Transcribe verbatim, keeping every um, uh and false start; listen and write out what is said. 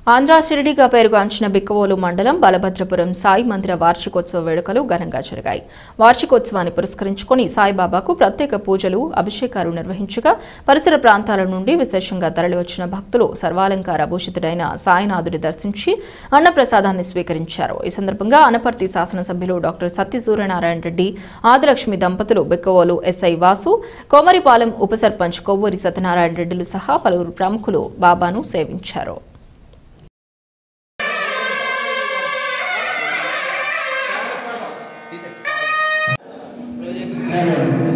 ఆంధ్ర షిరిడీగా పేరుగాంచిన బిక్కవోలు మండలం బలభద్రపురం సాయి మందిర వార్షికోత్సవ వేడుకలు ఘనంగా జరిగాయి. వార్షికోత్సవాన్ని పురస్కరించుకుని సాయిబాబాకు ప్రత్యేక పూజలు, అభిషేకాలు నిర్వహించగా పరిసర ప్రాంతాల నుండి విశేషంగా తరలివచ్చిన భక్తులు సర్వాలంకార భూషితుడైన సాయినాథుడి దర్శించి అన్నప్రసాదాన్ని స్వీకరించారు. ఈ సందర్భంగా అనపర్తి శాసనసభ్యులు డాక్టర్ సత్తి సూర్యనారాయణ రెడ్డి, ఆదిలక్ష్మి దంపతులు, బిక్కవోలు ఎస్ఐ వాసు, కోమరిపాలెం ఉప సర్పంచ్ కొవ్వూరి సత్యనారాయణ రెడ్డిలు సహా పలువురు ప్రముఖులు బాబాను సేవించారు. Amen.